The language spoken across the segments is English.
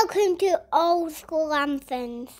Welcome to Old School Anthems.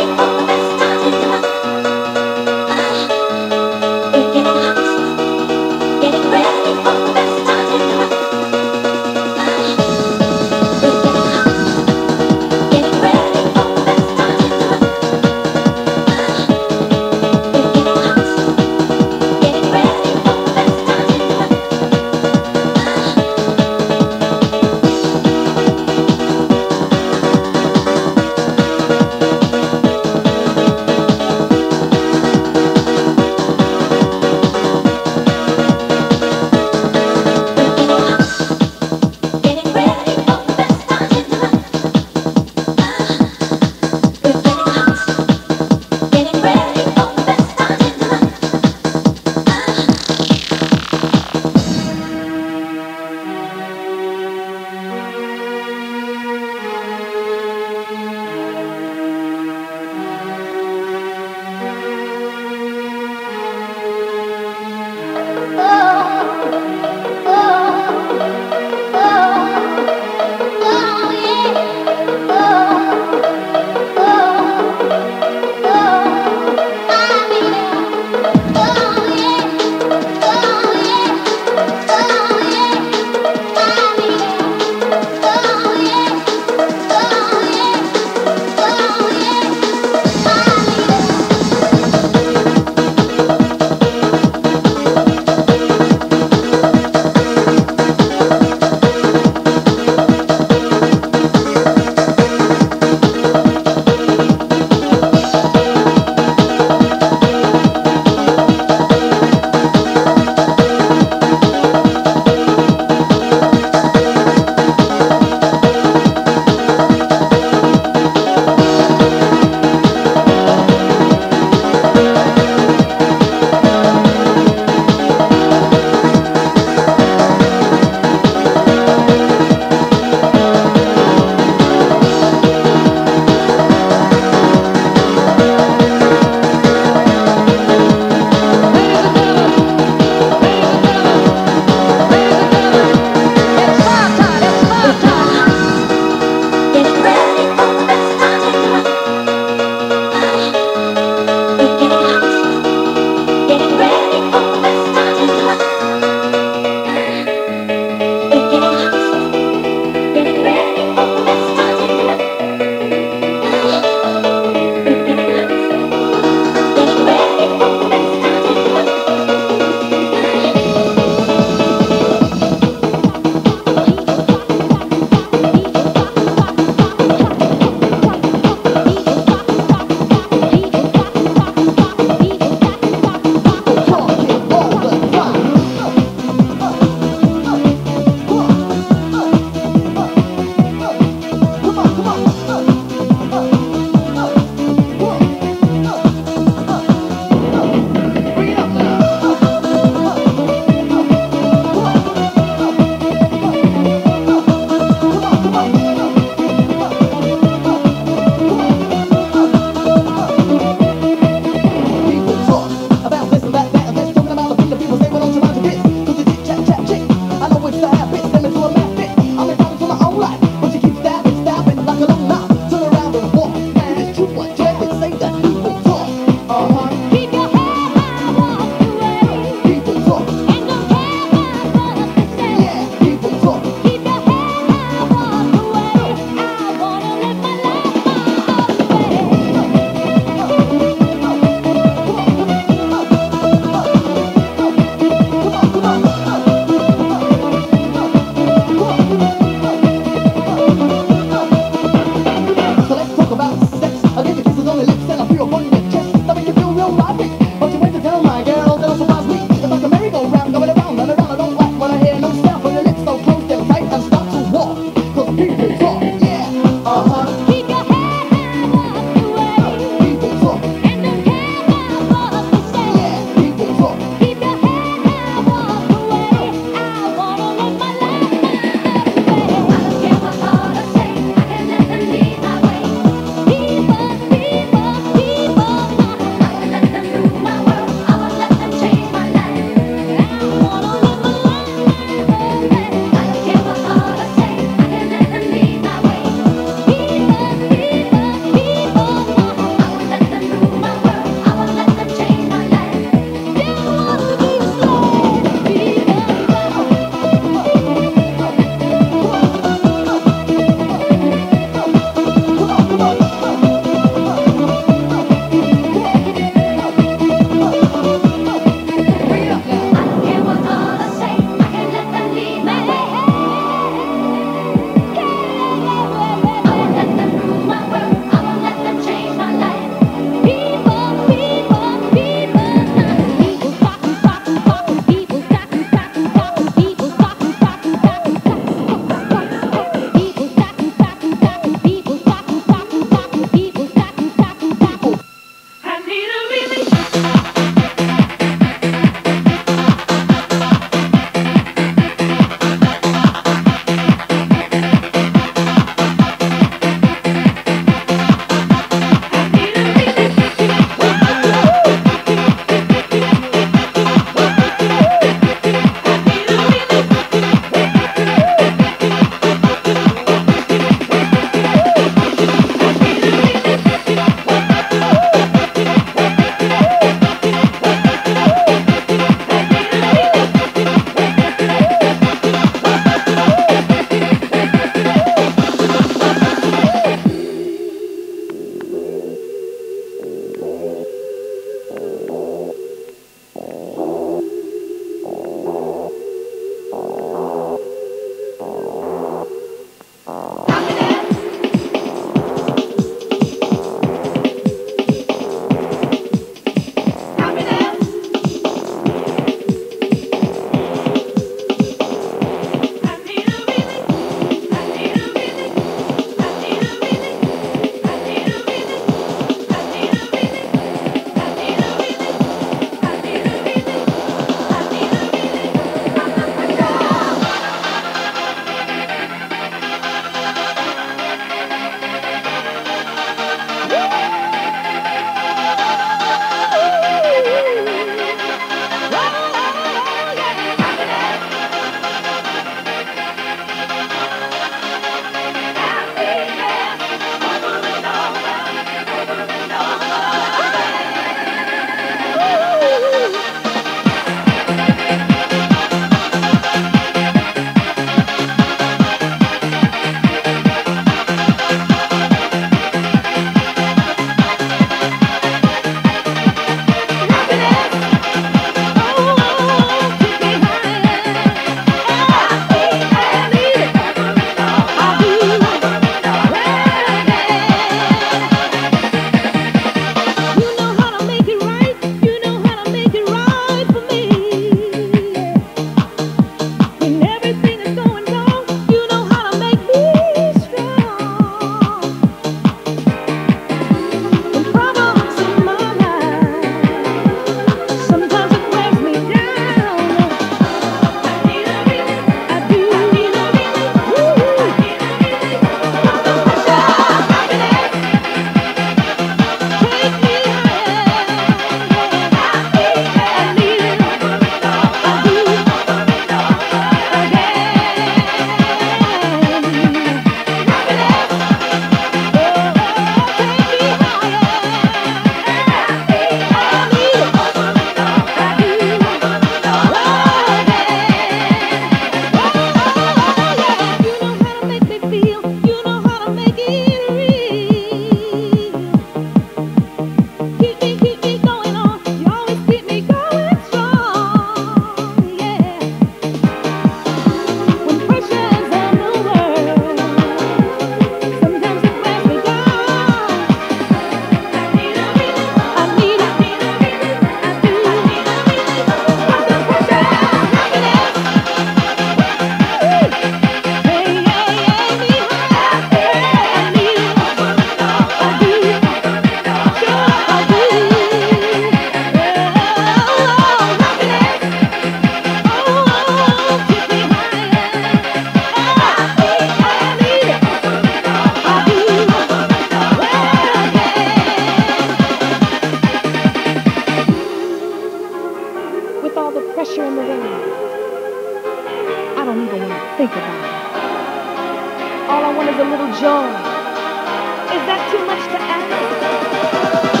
Think about it. All I want is a little joy. Is that too much to ask?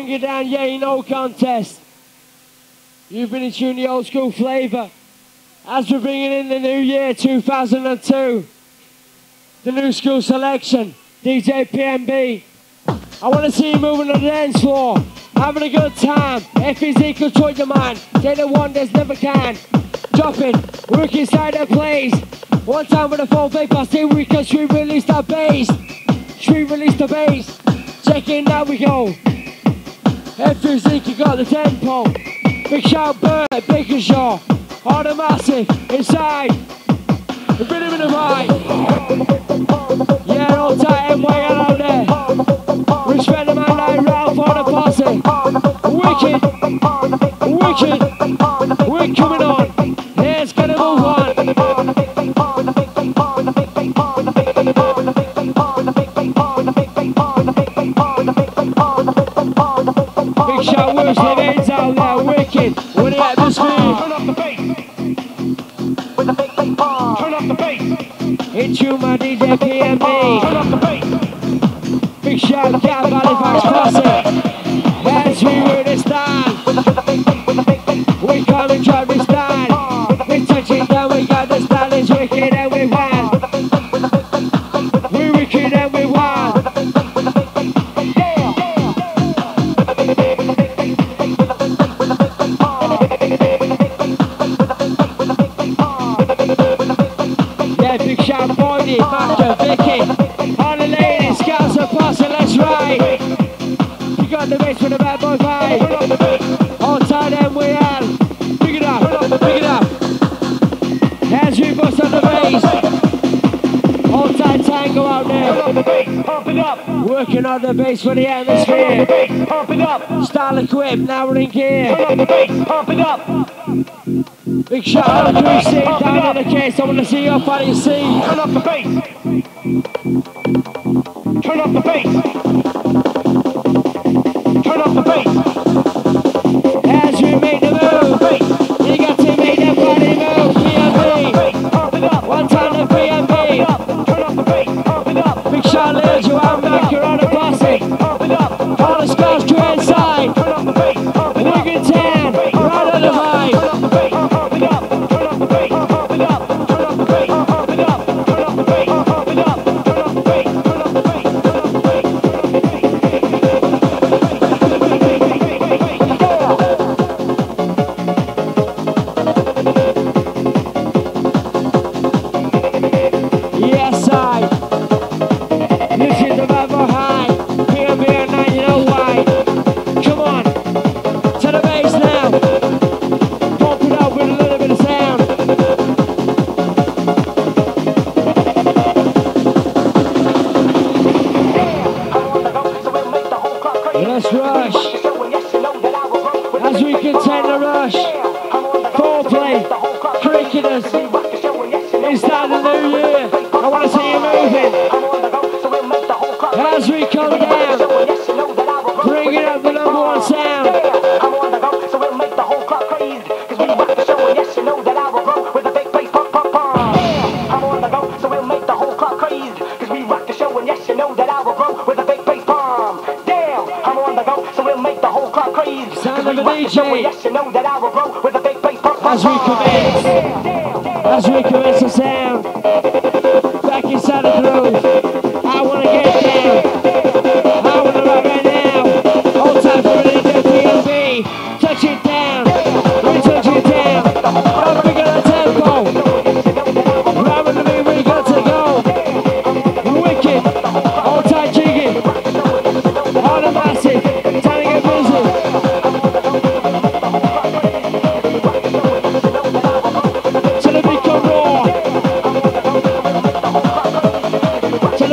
bring it down, yeah, no contest. You've been in tune the old school flavour. As we're bringing in the new year, 2002, the new school selection, DJ PMB. I want to see you moving on the dance floor, having a good time. FEZ, control your mind, take the one that's never can. Dropping, work inside the place. One time with a full vape, I say we can street release the bass. Street release the bass. Check in, now we go. FEZ, you got the tempo. Big shout, Bird, Baker Shaw. All the massive, inside. The rhythm in the vibe. Yeah, all tight, NY out there. Respect the man like Ralph for the posse. Wicked, wicked, we're coming on. Here's gonna move on. Big shout, worse the veins out there, wicked. With the atmosphere. Turn up the bass. With the big bomb. Turn up the bass. It's you, my DJ PMB. Turn up the bass. Big shout, Cat Halifax posse. As we were the stand. We come and drop this stand. We touch it down, we got the stand. It's wicked and we won. We're wicked and we won. Yeah, big shout, Bonnie, Master, Vicky. All the ladies, scouts and posse, let's ride. You got the bass for the bad boy vibe. All tight and we are. Pick it up, pick it up. As we bust on the bass. All tight tango out there. Pump it up. Working on the bass for the atmosphere. Pump it up. Style equipped, now we're in gear. Turn up the bass. Pump it up. Big shout out to 3C down in the case. I want to see you up on your seat. Turn up the bass. Turn up the bass. Turn up the bass. As we make the move, you got to make that body move. PMB. Pump it up. One time to PMB. Turn up the bass. Pump it up. Big shout out to Joanne Macker on the posse. Pump it up. All the scouts to inside. Turn up the bass. Pump it up. Wigan Town, right on the vibe. Turn up the bass. Pump it up. Turn up the bass. Pump it up. Turn up the bass. Pump it up. Turn up the bass. Pump it up. Turn up the bass. Turn up the bass. Turn up the bass. Yes, I. This is the vibe for high. PMB at 9, you know why. Come on. To the bass now. Pump it up with a little bit of sound. Let's rush. As we contain the rush. Foreplay. Cricketers. Inside the new year. I want to see you moving. As we come down. Bringing up the number one sound. Sound of the DJ. As we commence the sound. Back inside the groove. I want to get down. I want to rock right now. Hold time for the PMB. Touch it down. We touch it down. Don't forget the tempo. Right with the beat, we got to go. Wicked. Hold tight, jiggy. All the massive. Time to get busy. To the beat come raw. To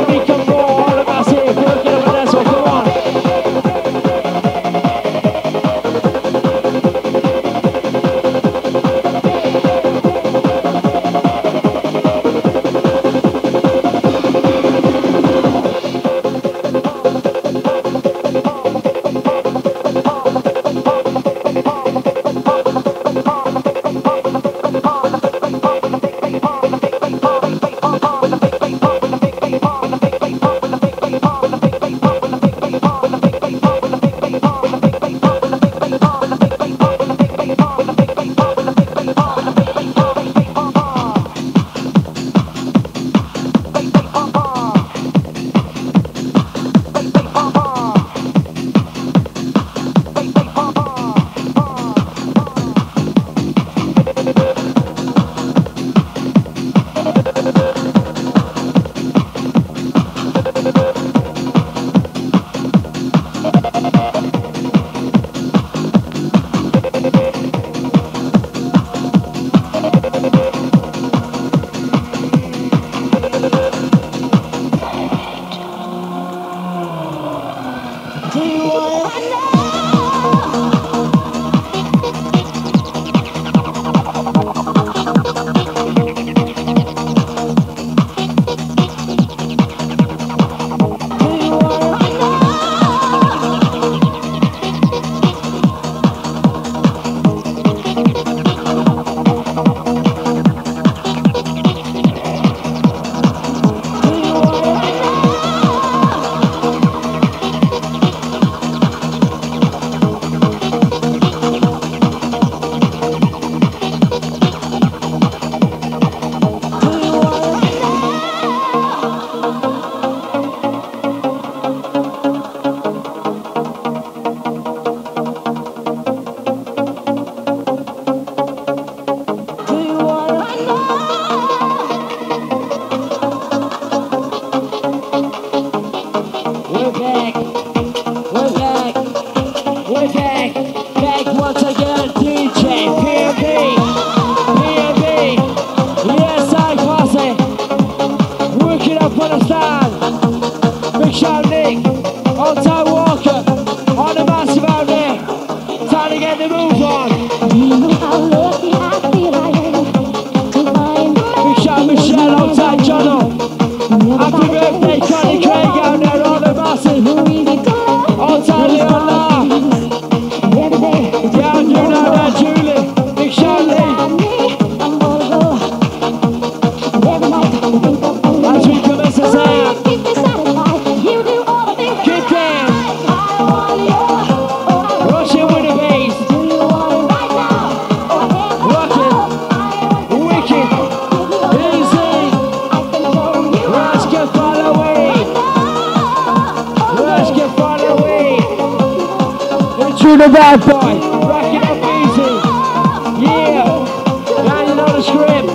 do the bad boy. Rack it up easy. Yeah. Now you know the script.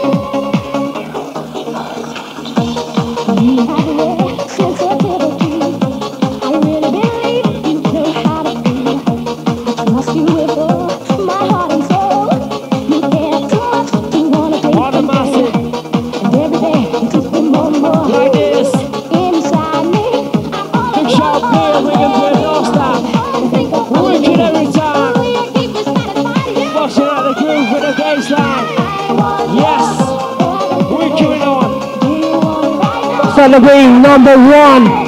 Celebrating number one.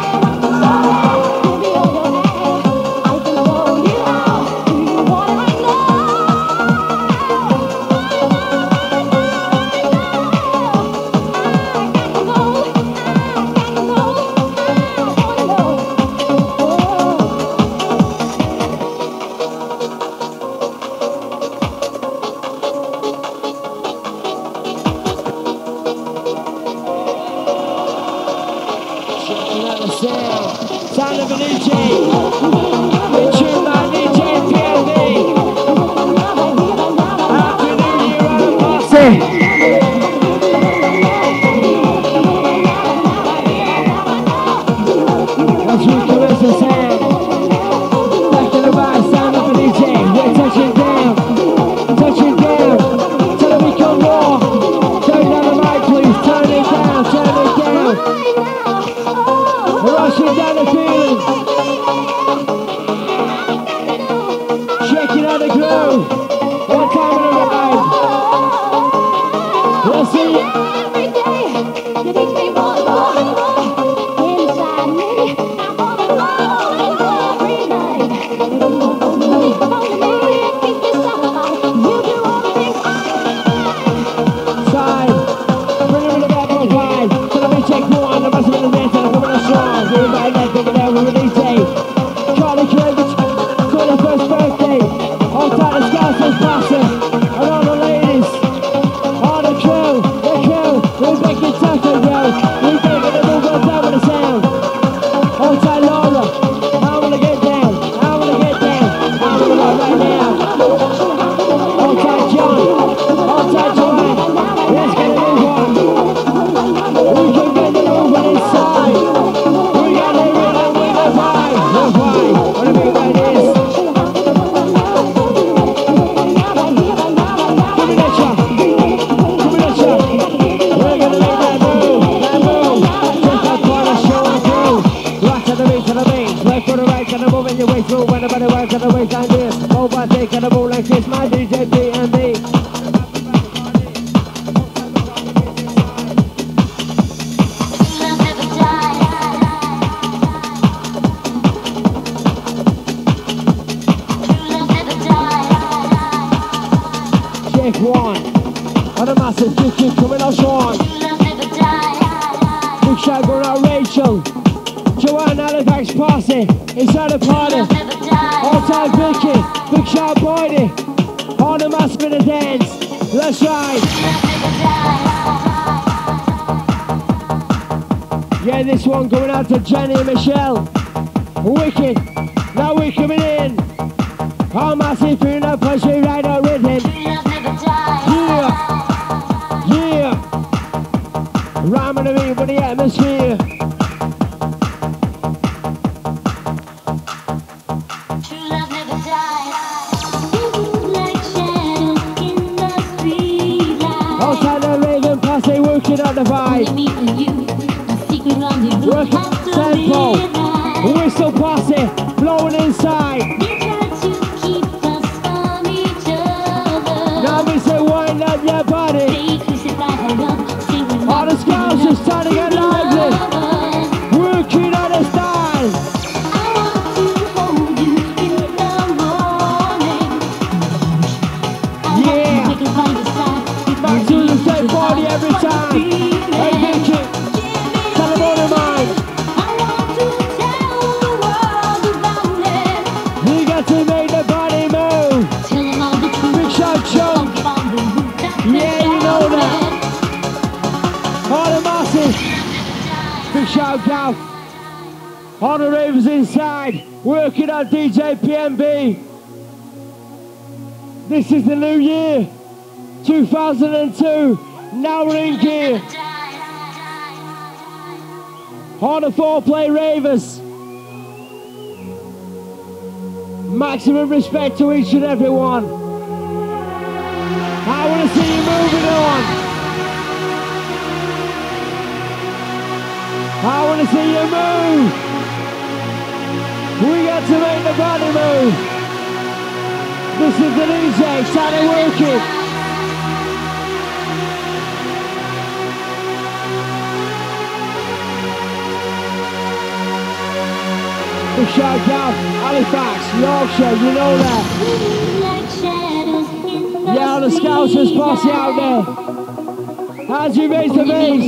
Sound of a DJ. It's you, my DJ PLB. Happy New Year, Adam Marcy. That's Rico as the sound. Back to the right, sound of a DJ. We're touching down. Touching down. Till we become more. Turn down the mic, please. Turn it down. Turn it down. Rushing down the feeling. Checking out the groove. One time in a ride. Let's see. Side. Bring him in the back of the ride. So let me check one. The rest of the dance and I'm coming on strong. Everybody that's over there with a DJ. Charlie Kravitz, 21st birthday. All time the scouts is passing. And all the ladies. All the crew. We're making taco, yo. We're making the move on down with the sound. All time Laura. I wanna get down. I wanna get down. I wanna go right now. All time John. All time Joanne. Let's get a move on. We can get the move on inside. We got it with the vibe. The vibe. Whatever that is. Give me that shot. Give me that shot. We're gonna make that move. That move. Take that part of show and through. Right to the beat, to the beat. Left for the right, to the move in your way through. When the body works to the waist like this. Over, take on the move like this. My DJ PNB. Check one. On a massive kick coming out Sean. Big shout going out Rachel. Joanne Halifax Posse. Inside the party. All time Vicky. Big shout Boydie. On the massive in the dance. Let's ride. Yeah, this one going out to Jenny and Michelle. Wicked. Now we're coming in. All massive feeling up as we ride our rhythm. Yeah. Rhyming to me with the atmosphere. Outside the Raven Posse working on the vibe. Working tempo. Whistle Posse blowing inside. Now we say wind up your body. All the scouts just starting to get lively. Working on the style. Yeah. Back to the same party every time. Hey Vicky, tell them all the mind. You got to make the body move. Big shot chunk. Yeah, you know that. All the masses. Big shout out. All the ravers inside, working on DJ PMB. This is the new year, 2002. Now we're in gear. All the foreplay ravers. Maximum respect to each and every one. I want to see you moving on. I want to see you move. We got to make the body move. This is the DJ, started working. Big shout out, Halifax, Yorkshire, you know that. Yeah, all the Scousers posse out there. As you raise the bass.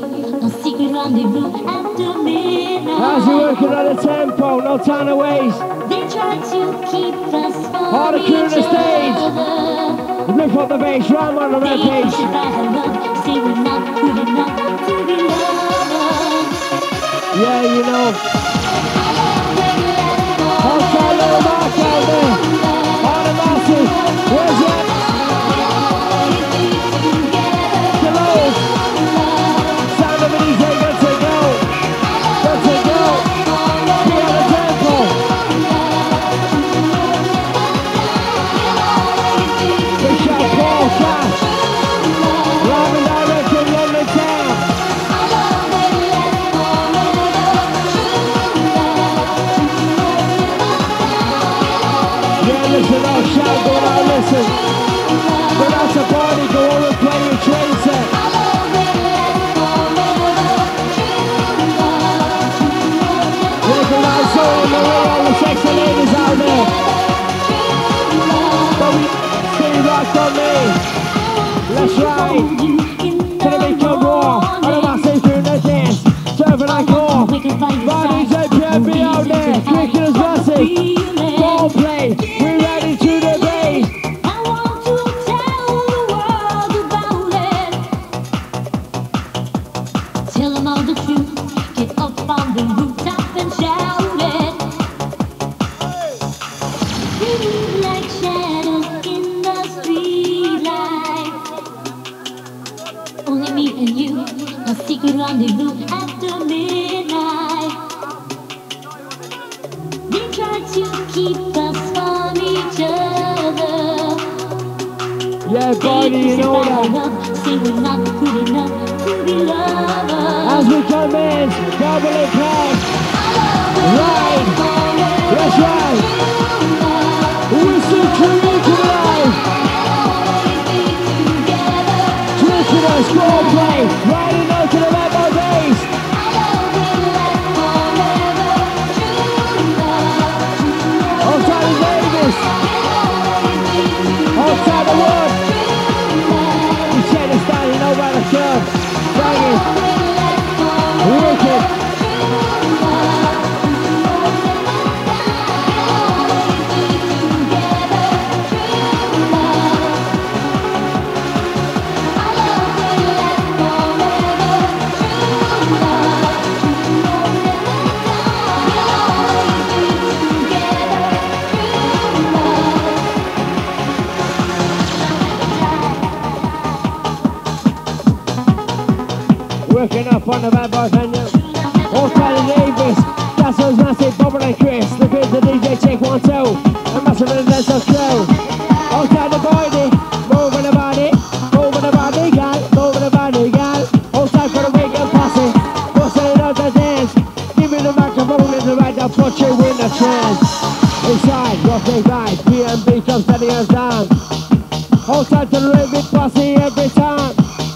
As you working on the tempo, no time to waste. All the crew on the stage. Rip up the bass, rhyme on the red page. Yeah, you know. Outside little Mark out there. All the masses. Where's it? Hello. Sound of an easy, good to go. Good to go. Be on the tempo. Big shout Paul Cash. Live and direct in London town. Listen up, shout, go out, listen. Go out to party, go over and play your train set. Recognize soul in the way, all the sexy ladies out there. But we stay rock on me. Let's ride. To the big club roar. On the massive through the dance. Serving like core. Bodies APMB out there. Kicking us massive. Ball play. We're ready to the base. I want to tell the world about it. Tell them all the truth. Get up on the rooftop and shout it. We move like shadows in the streetlight. Only me and you, a secret rendezvous after midnight. They try to keep us from each other. Yeah, buddy, you know that. Say we're not good enough to be lovers. As we commence, double impact. Ride. Let's ride. We're so true to life. Twisting us, score play. Riding out to the left of base. Outside of Vegas. Outside the wood. We set the standing over the curve. Banging. Wicked. Working up on the bad boy venue. All Kelly Davis, that's those massive Bobber and Chris. The bit the DJ check 1 2. And massive residential crew. Outside the body, moving the body, gal, moving the body, gal. Outside for the weekend posse, busting it out the dance. Give me the microphone in the right, I'll put you in the trance. Inside, rocking right, PMB comes steady as down. Outside to the raving posse every time.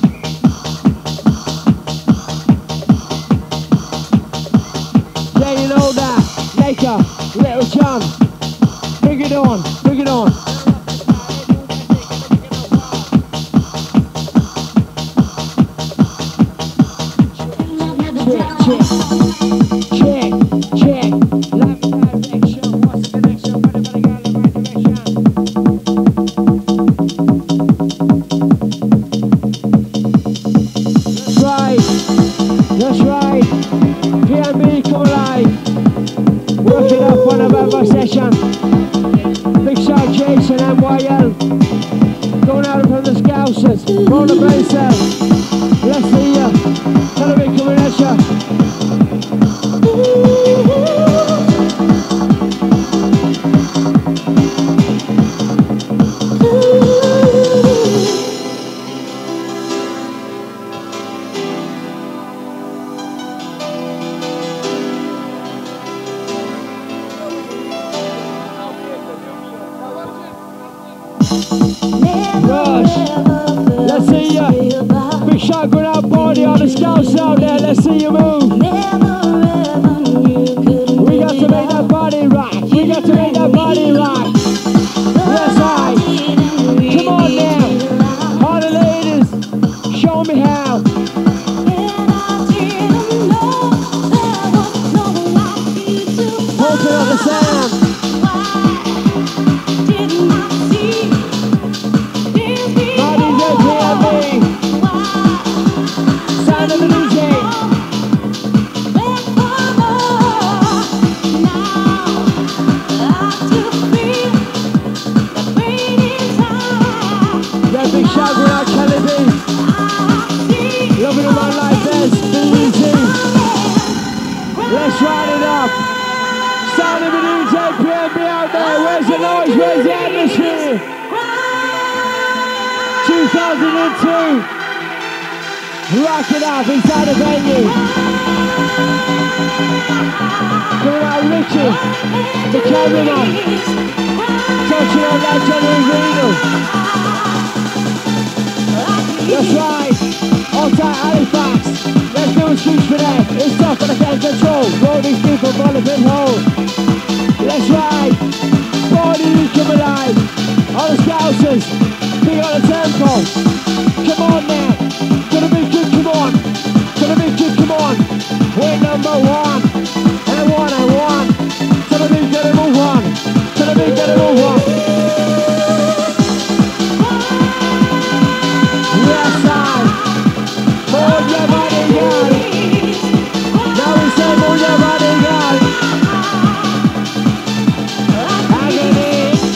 Yeah, you know that. Laker, Little John. Bring it on, bring it on. Check, check. Left direction, what's the connection? Everybody got in the right direction. Going out from the Scousers, roll the bass out. Let's see ya, gonna be coming at ya. Rush, let's see ya. Big shot going out body on the Scouts out there, let's see you move. We got to make that body rock, we got to make that body rock. Yes, I. Come on now, all the ladies, show me how. Open up the sound. Sound of the DJ. Yeah, big shout out Kelly B. Loving it on like this, easy. Let's ride it up. Sound of the DJ, PNB out there. Where's the noise? Where's the atmosphere? 2002. Rock it up inside the venue. Coming out Richie, the cameraman. Touching on that Johnny Reno. That's right. On tight Halifax. Let's do a shoot for them. It's tough but I can't control. Roll these people on the big hole. Let's ride. Body come alive. All the Scousers. Big on the tempo. Come on now. Gonna be good, come on. Gonna be good, come on. We're number one. And one. Gonna be good and move on. Gonna be good and move on. Yes, I. Move your body, girl. Now we say move your body, girl. Agony.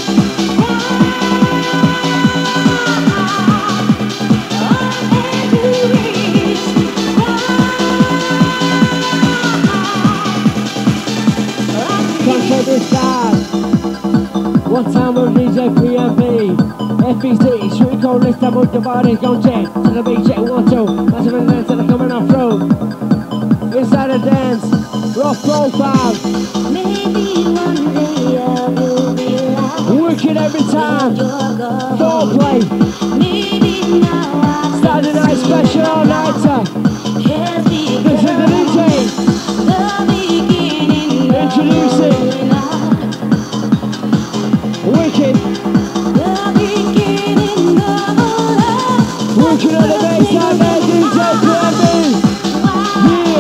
One time with DJ PNB FBC, street code list, I move the body, gon' check to the beat, check 1, 2 massive and dance and I'm coming off road. Inside the dance, rough profile. Maybe one day I will be loud. Wicked every time. Don't play. Maybe now I Saturday night special all-nighter. This is the DJ. Introducing Wicked. Wicked on the bass, there, DJ PNB. Yeah.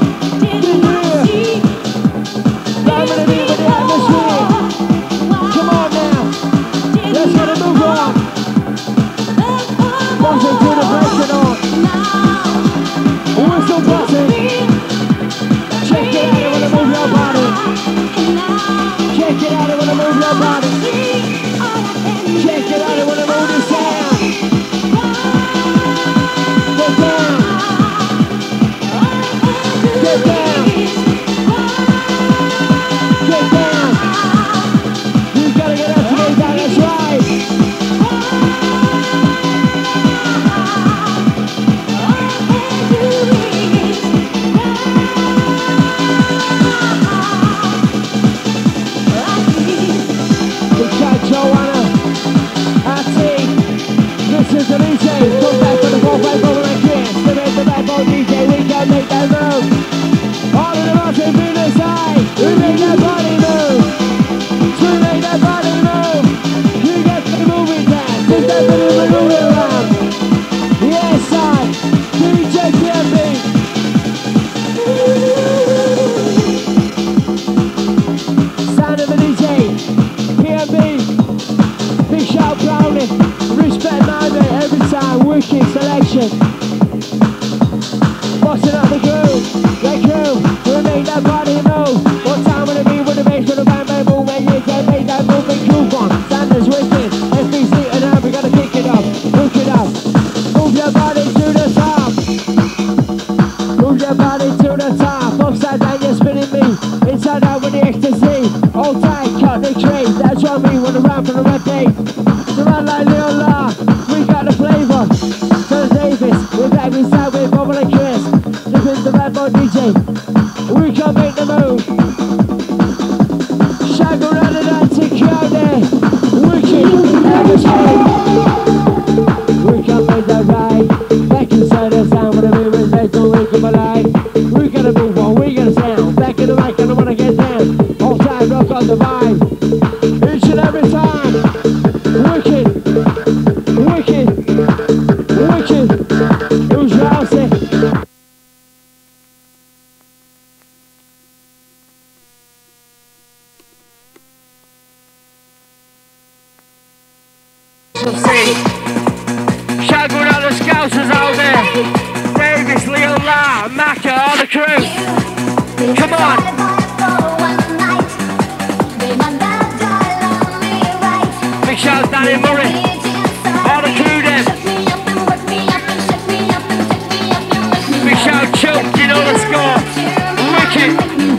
Diamond and with the atmosphere. Come on now. Let's get a move on. Busting through the breaks and on. Whistle busting. Check it out, I wanna move your body. Check it out, I wanna move your body. Check it out, I wanna move the sound. Get down. Get down. Get down. You gotta get up to me, that's right. Joanna, this is the DJ. Come back for the 4-5 over and kiss. The backbone DJ, we can make that move. All of the mountain in the side, we make that body move. We make that body move. You get the moving dance, just that body moving around. Yes, I, DJ PNB. Sound of the DJ, PNB. Big shout Brownie, respect Nightmare every time, wicked selection. Busting up the groove, that groove, we make that body move. What time will it be with the bass, with the bang bang boom, and you can make that moving groove on. Sanders wicked, FBC flavour. Son Davis, we're back inside with Bubble and Chris. This is the Bad Boy DJ. We can make the move. Shag around the dancing crowd there. Wicked, everything. We can make that right. Back inside the sound with the movement, let's go wake up alive. We gotta move on, we gotta sound. Back in the mic, I don't wanna get down. All time, rock on the vibe. Each and every time. Wicked, wicked, wicked. Who's rousing? Shout out all the Scousers out there. Davis, Leo La, Macca, all the crew. Come on. Big shout out Danny Murray. All the crew them. Big shout Chuck, you know the score. Wicked.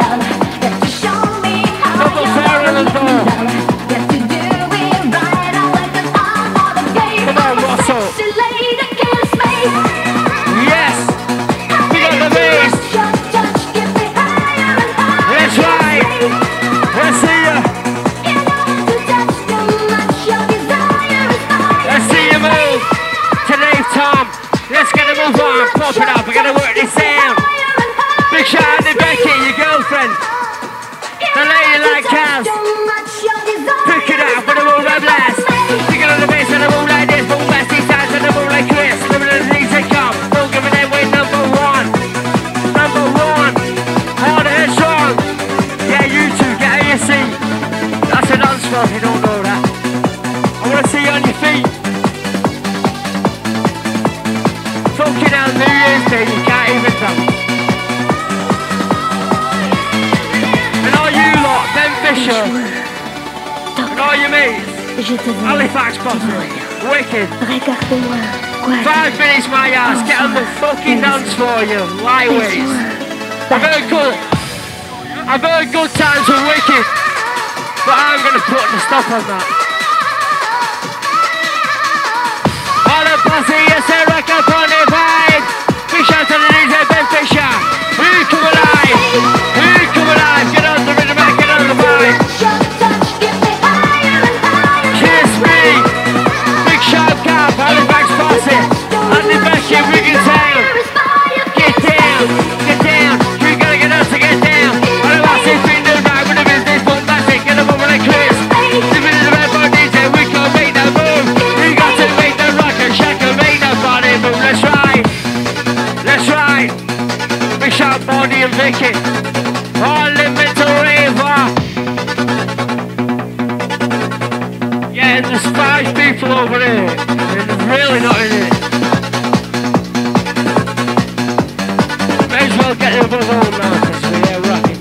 Double fair on the door. Come on, Russell. Yes. We got the bass. Let's ride. Let's see ya. Let's see you move. Today, Tom. Let's get a move on. Pop it up. We're gonna work this down. Big shout out to Becky, your girlfriend. The lady like cows. Pick it up for the move like blast. Pick it on the bass and the move like this. Boom, blast these times and the move like Chris. Living in the things that come. Don't give it away, number one. Number one. Hard and strong. Yeah, you two, get on your seat. That's a dance floor if you don't know that. I want to see you on your feet. Funky down New Year's Day, you can't even tell. And all you lot, Ben Fisher, and all your mates, Halifax Pottery, Wicked. 5 minutes my ass, get on the fucking dance for you, lightweights. I've heard good times with Wicked, but I'm going to put the stop on that. All the posse, yes, I rock up on the vibe. Big shout to the DJ Ben Fisher. We come alive, get on the rhythm and get on the vibe. Kiss me, big shout out, Halifax Posse, Andy Becky, Wigan Town. Get down, you gotta get up to get down. All of us if we do right with the business, bombastic, get a bubble like Chris. Living in the Red Boy DJ, we can make that move. We got to make the rock and shack and make that body move. Let's ride. Big shout Bonnie and Vicky. All living to Raver. Yeah, and there's 5 people over here. And they're really not in it. May as well get them above all now, because we're rocking.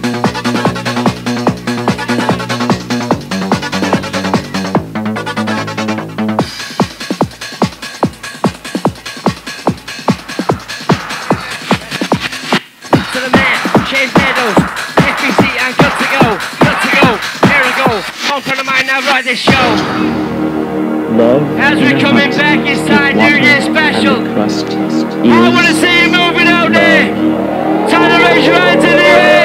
To the man, Shane Meadows, FBC and good to go, here we go, on for the mind now, right this show. Love As we're coming back, it's time New Year special. I want to see you moving out there. Time to raise your hands in the air.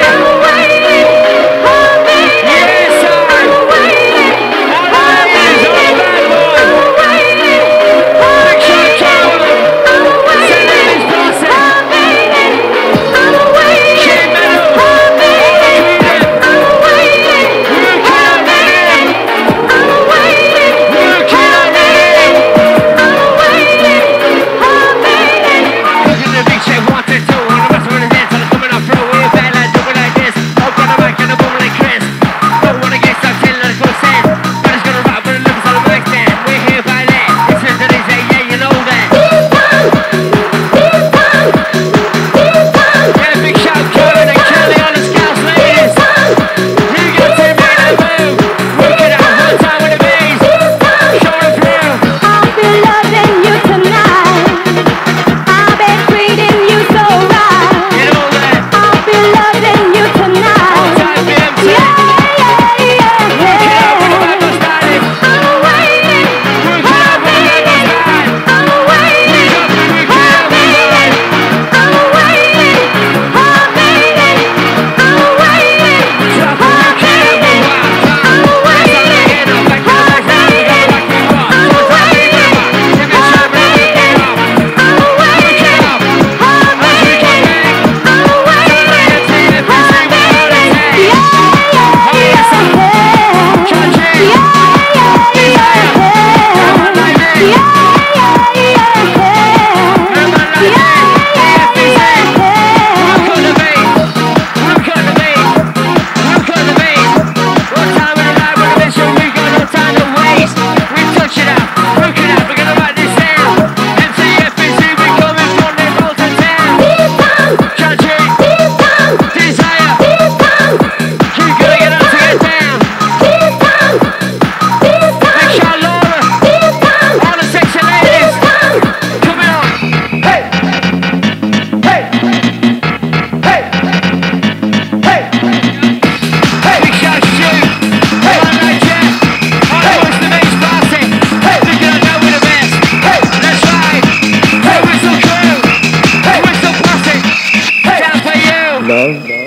Yes, I'm. All the ladies, all the bad boys. Big shout to St. Louis Posse. Shane Meadows. Look at the big shape, 1, 2, 2. On the rest of the dance, I'm coming up through. We're better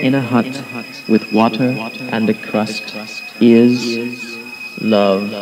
in a hut with water and a crust is love.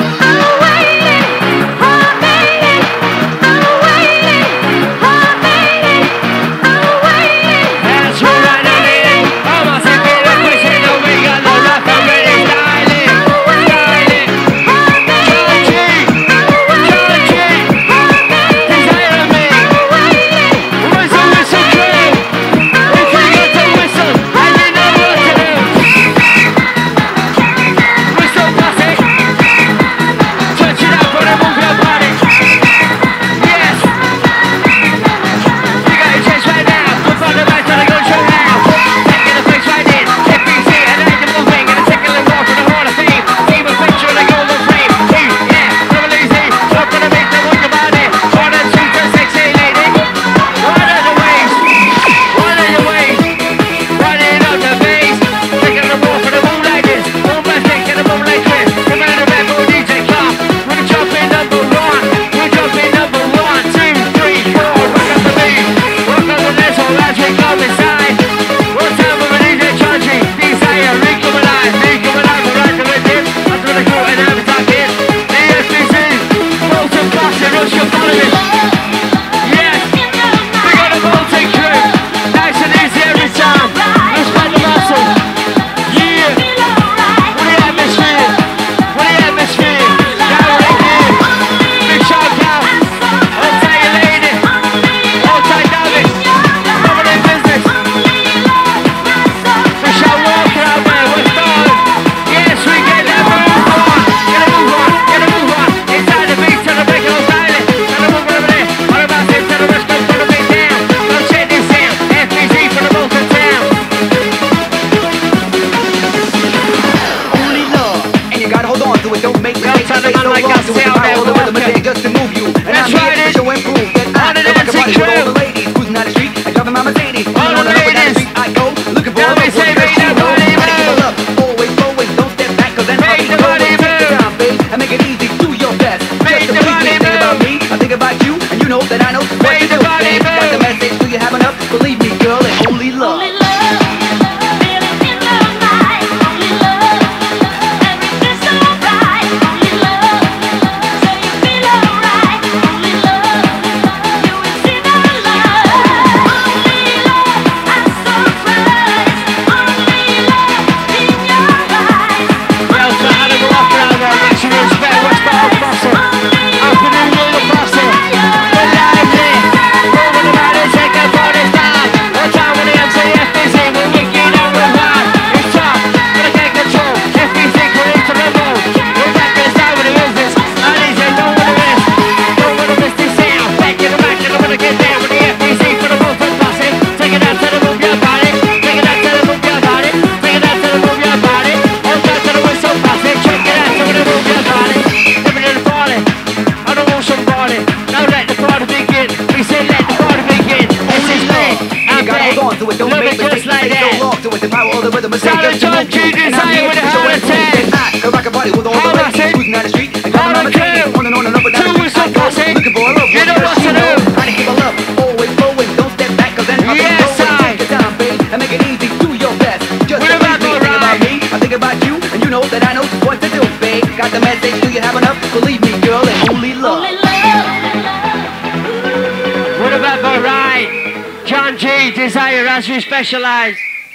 As we specialise,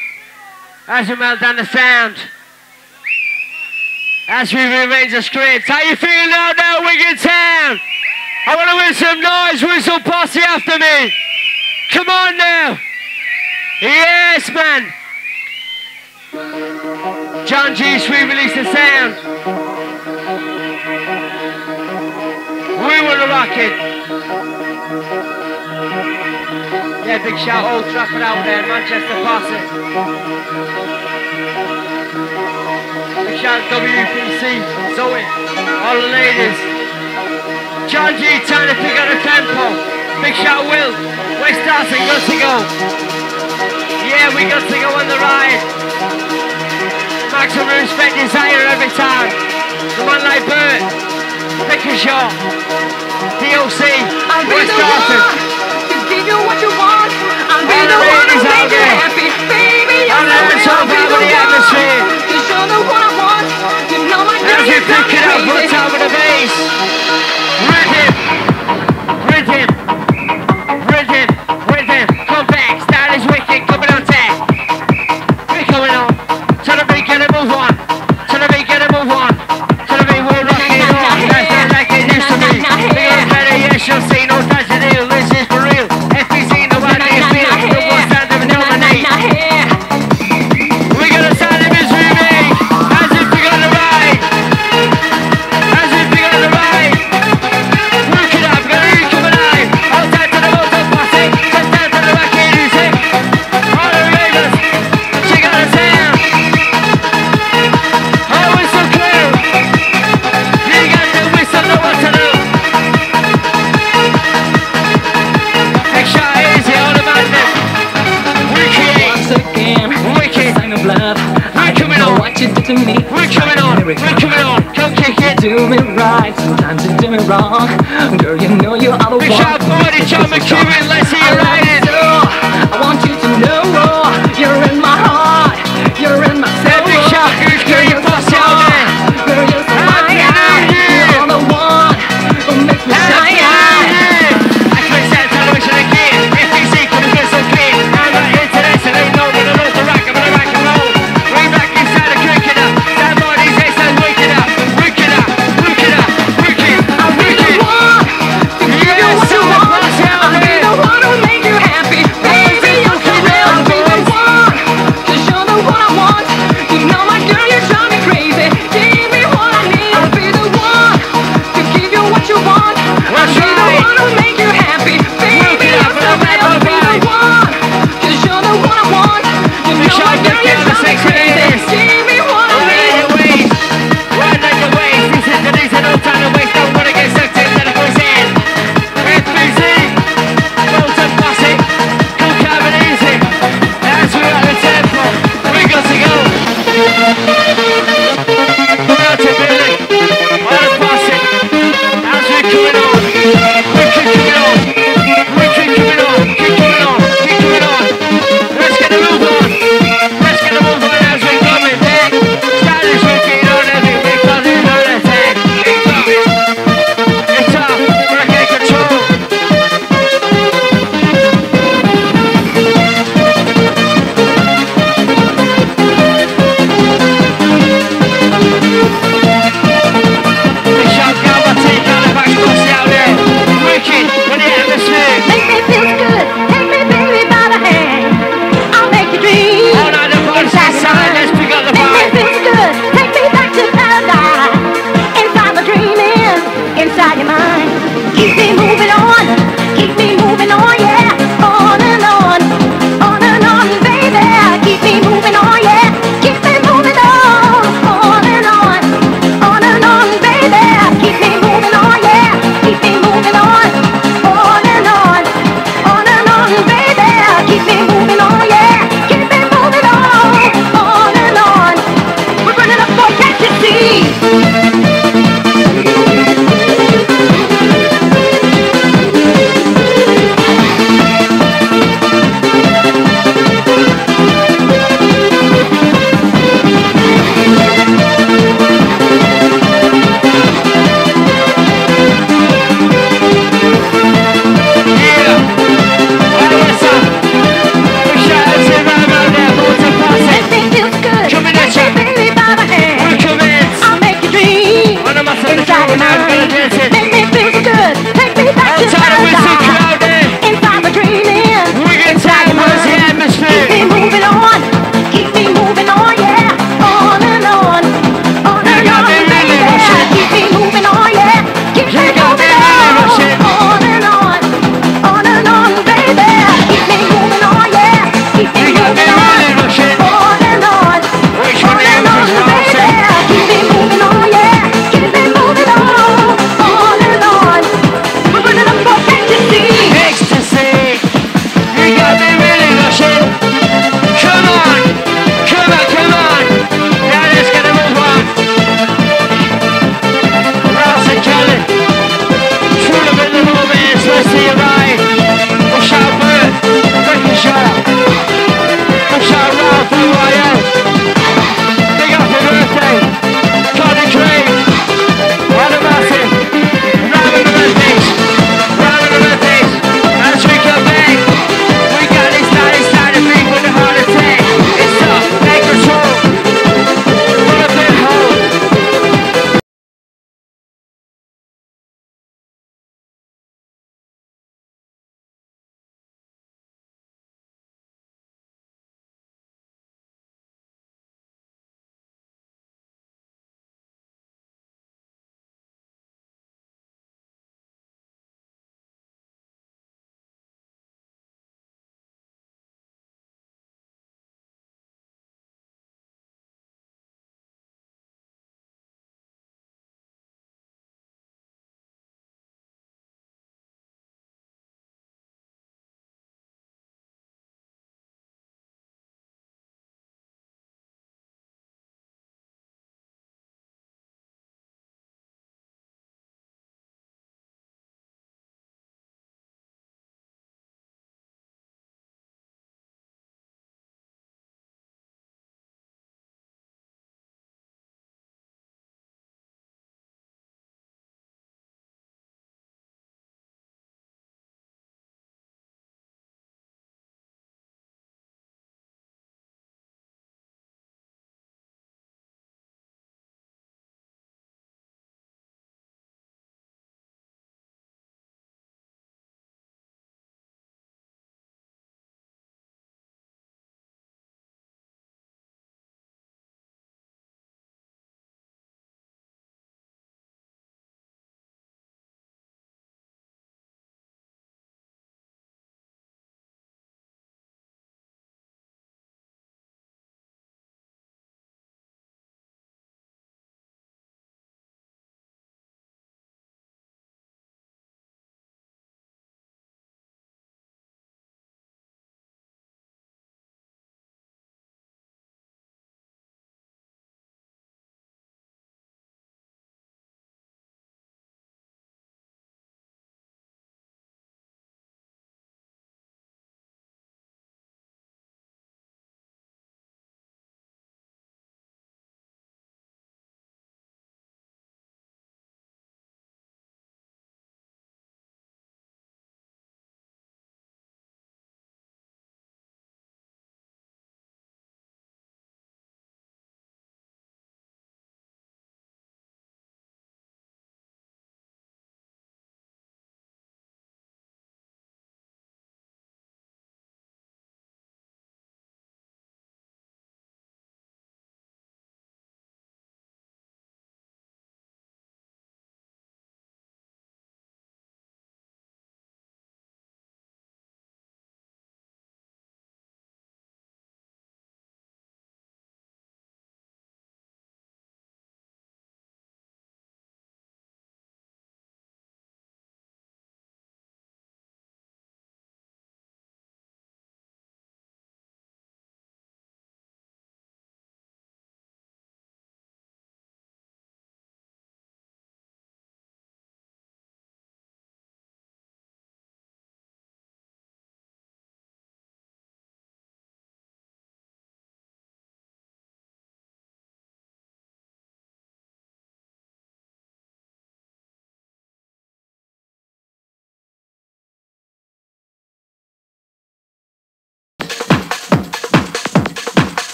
as we melt down the sound, as we rearrange the script. How you feeling now, Wigan Town? I want to win some noise, whistle posse after me. Come on now. Yes, man. John G, we release the sound. We will rock it. Yeah, big shout Old Trafford out there, Manchester Posse. Big shout WPC, Zoe, all the ladies. John G trying to pick out a tempo. Big shout Will, West Darcy, good to go. Yeah, we got to go on the ride. Maximum respect, desire every time. The one like Bert, Pickershaw, DOC, West Darcy. Give you what you want. I'll be the one who makes you happy, baby. All you pick it up, one time with the bass. Rhythm, rhythm, rhythm, rhythm. Come back, style is wicked, coming on tech. We're coming on. To the beat, get it, move on. To the beat, get it, move on. To the beat, we're rocking it on. That's not like it used to be. Big on better, yes, you'll see. No touch the deal, this is for real. FPC, no idea, feel. The one stand up and dominate. We're gonna sign him as remake. As if we're gonna ride. As if we're gonna ride. Work it up, gonna read come alive. Outside to the motor party. Just down to the back end music. All the raiders, check out the sound. Oh, it's so clear. You got the whistle, know what to do. Extra easy, all the madness. Wicked. Once again, Wicked. sign of love. We're coming on. What you did to me. We're coming on. We're coming on. Come kick it. Do me right, sometimes you do me wrong. Girl, you know you are the Big one. shout out to John McEwen. Let's see you riding. I want you to know you're in my heart, you're in my soul. Big shout out to your boss out there. Girl, you're so Happy fine. New Year. You're the one who makes me Happy shine. New Year. I can stand television again. FPC can be so clean. I'm not international. They know when I know the rock. I'm gonna rock and roll. Way back inside the cricket up. That body's excited. Wake it up. Wake it up. Wake it up. Wake it. I really want to give you what you want. I really want to make you happy. Baby, you can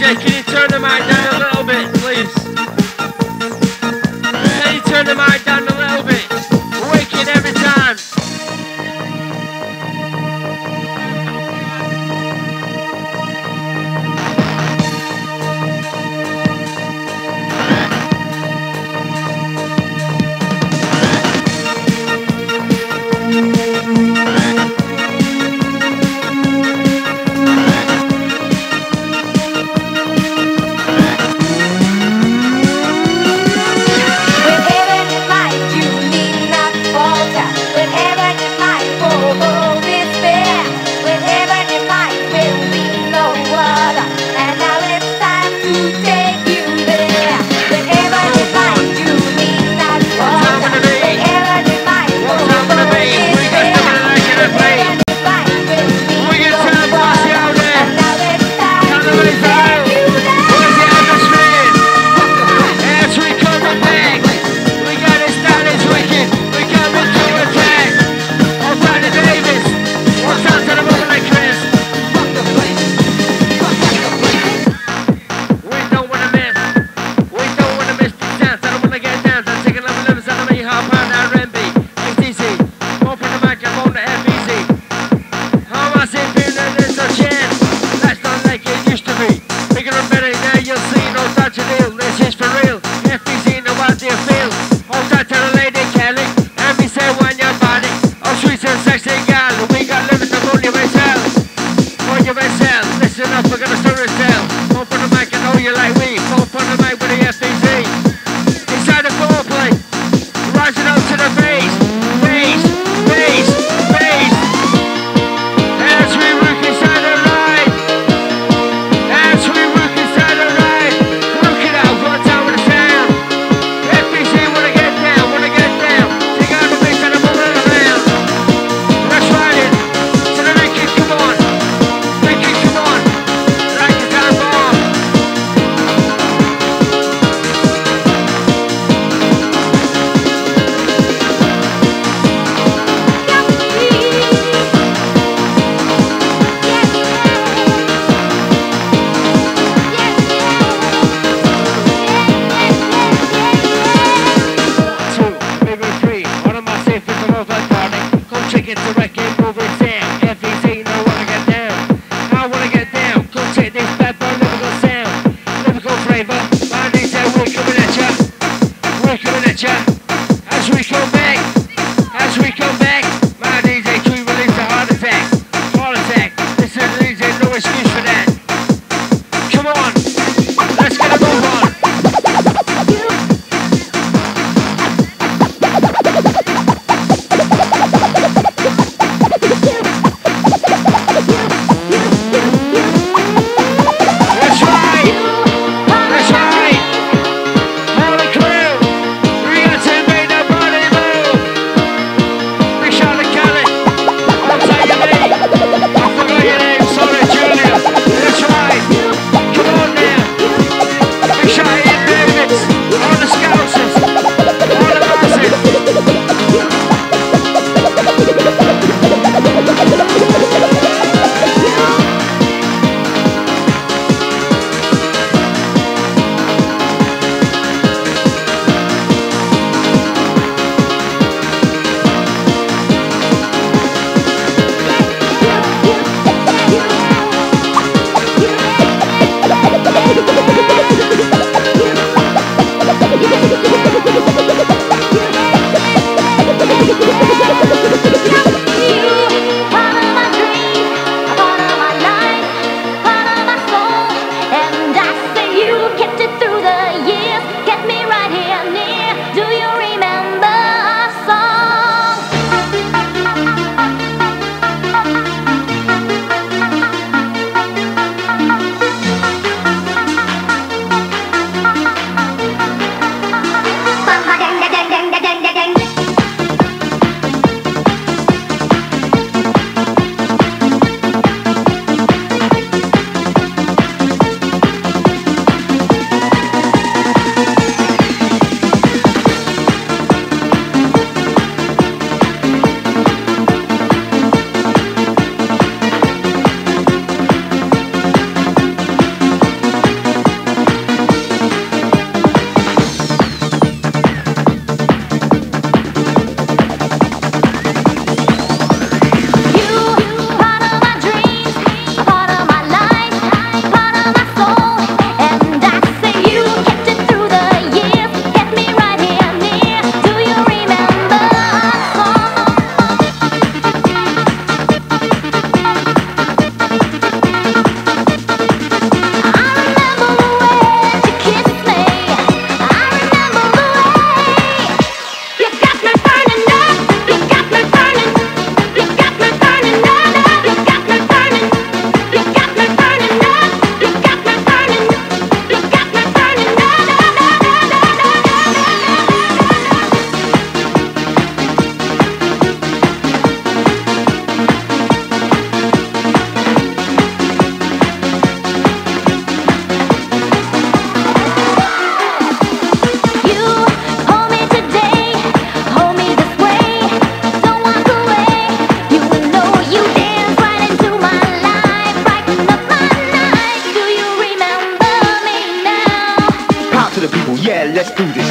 DJ, can you turn the mic down a little bit, please? Can you turn the mic down a little bit? Wicked every time.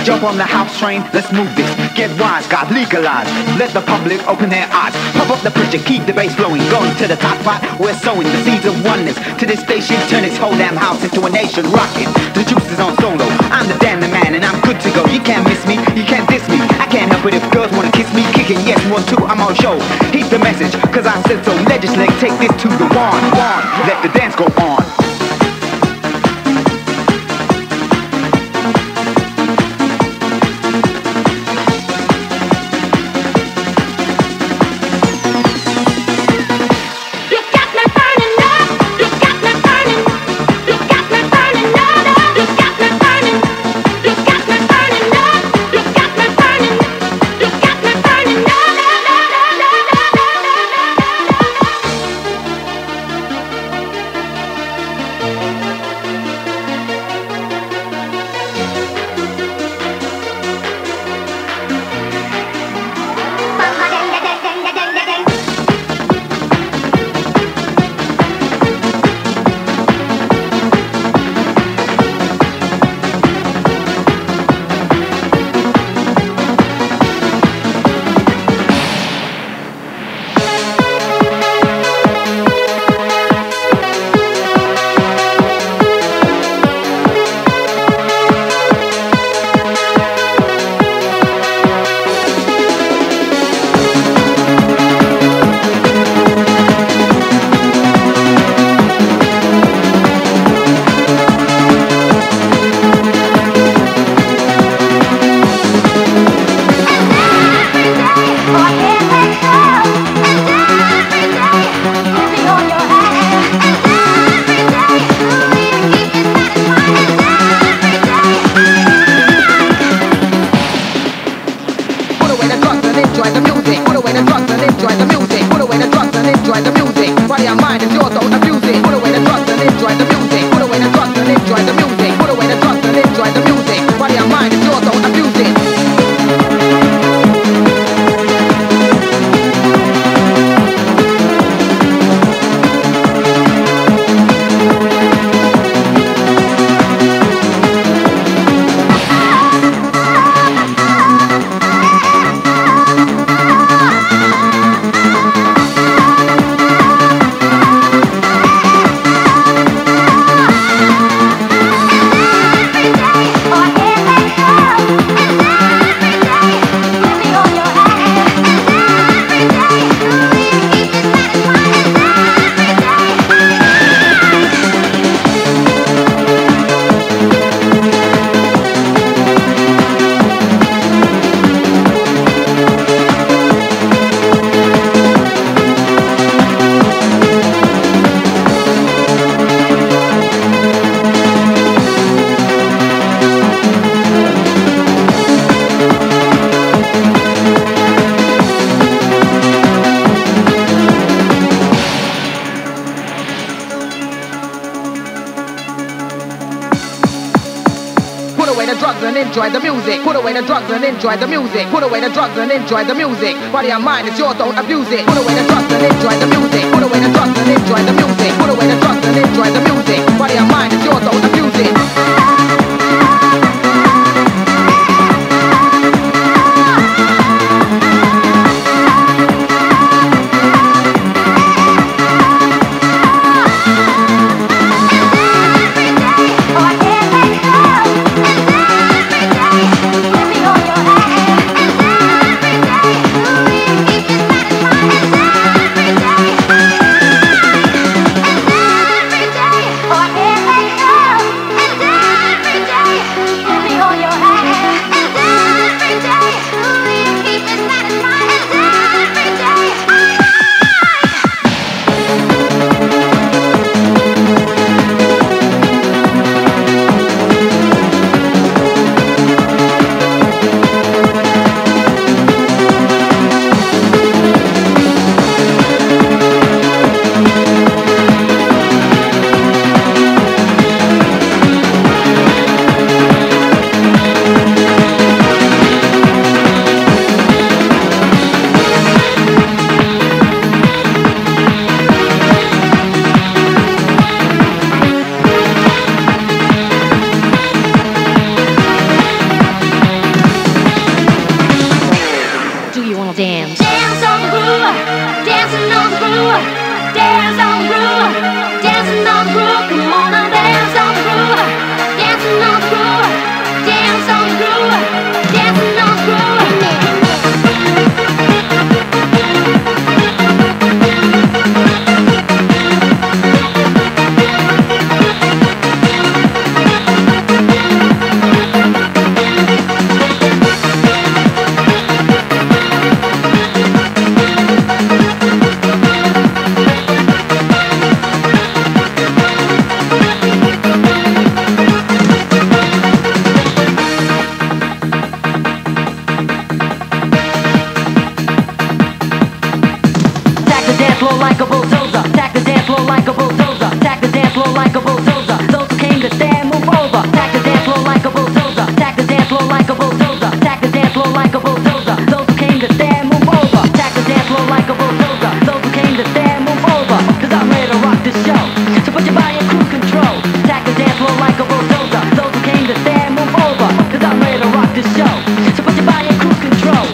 Jump on the house train, let's move this. Get wise, God legalize. Let the public open their eyes. Pump up the pressure, keep the bass flowing. Going to the top spot, we're sowing the seeds of oneness. To this station, turn this whole damn house into a nation rocking. The juice is on solo. I'm the damn man and I'm good to go. You can't miss me, you can't diss me. I can't help it if girls wanna kiss me. Kicking yes, 1, 2, I'm on show. Heed the message, cause I said so. Legislate, take this to the one. Let the dance go on. enjoy the music. Put away the drugs and enjoy the music. Put away the drugs and enjoy the music. Body and mind is yours, don't abuse it. Put away the drugs and enjoy the music. Put away the drugs and enjoy the music. Put away the drugs and enjoy the music. Body and mind is yours, don't abuse it. groove, dance on groove, dancing on groove. Come on and dance on groove, dancing on groove, dance on groove, dancing on groove. Like a bulldozer, attack the dance floor like a bulldozer, attack the dance floor like a bulldozer. Those who came to stand, move over. Attack the dance floor like a bulldozer, attack the dance floor like a bulldozer, attack the dance floor like a bulldozer. Those who came to stand, move over. Attack the dance floor like a bulldozer. Those who came to stand, move over. Cause I'm ready to rock this show. So put your body in cruise control. Attack the dance floor like a bulldozer. Those who came to stand, move over. Cause I'm ready to rock this show. So put your body in cruise control.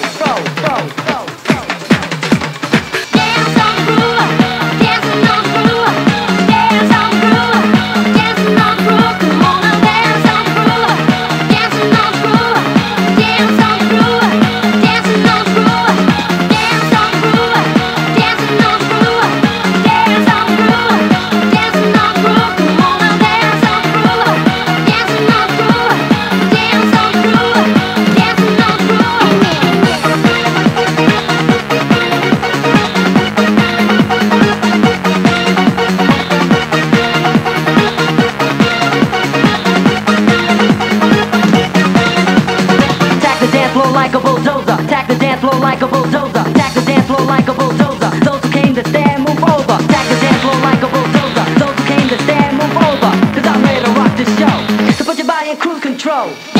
Like a bulldozer, attack the dance floor like a bulldozer, attack the dance floor like a bulldozer. Those who came to stand, move over. Attack the dance floor like a bulldozer. Those who came to stand, move over. Cause I'm ready to rock this show. So put your body in cruise control.